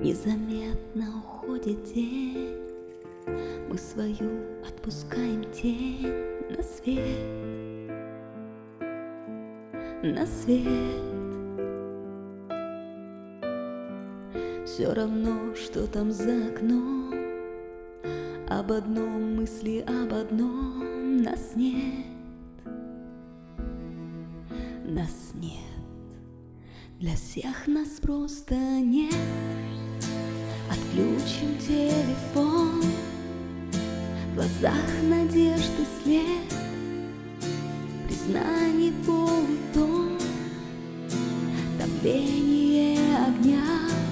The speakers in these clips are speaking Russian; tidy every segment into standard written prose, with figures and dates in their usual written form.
Незаметно уходит день, мы свою отпускаем тень на свет, на свет. Все равно, что там за окном, об одном мысли, об одном нас нет, нас нет. Для всех нас просто нет. Отключим телефон, в глазах надежды след, признаний полутон, давление огня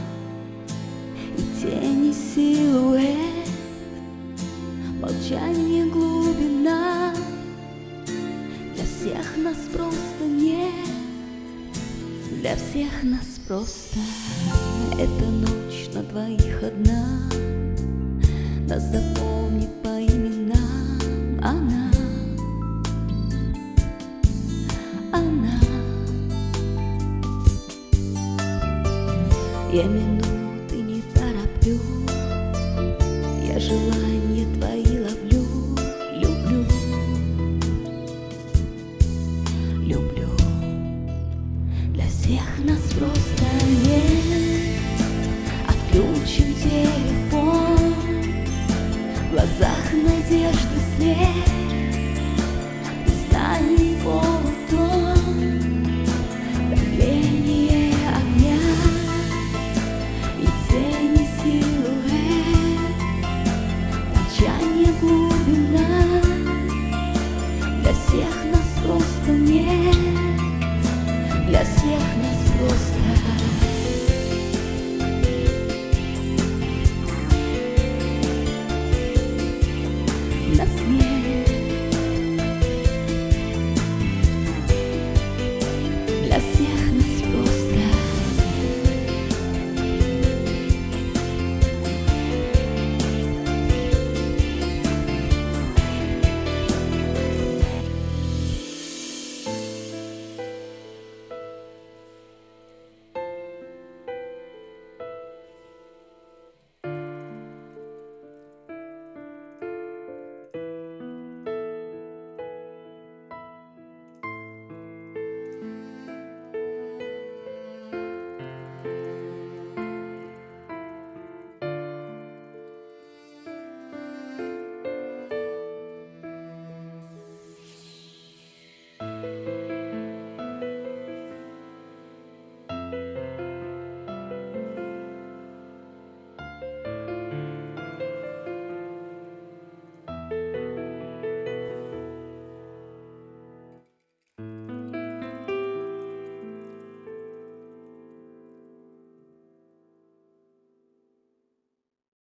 и тени силуэт, молчание глубина. Для всех нас просто нет, для всех нас просто. Эта ночь на двоих одна, нас запомнит по именам она, она. Я минуты не тороплю, я желания твои ловлю, люблю, люблю. Для всех нас просто нет. Отключим телефон, в глазах надежды след,